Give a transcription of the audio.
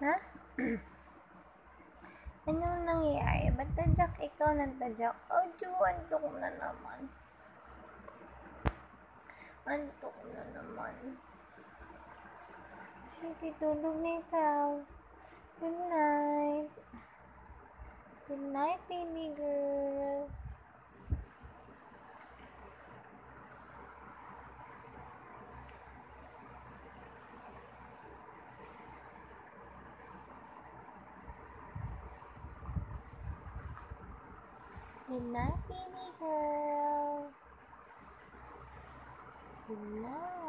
Ha? Anong nangyayari? Ba't tadyak ikaw ng tadyak? Oh, antok na naman. Antok na naman. Sige, tulog na ikaw. Good night. Good night, baby girl. Good night, baby girl. Good night.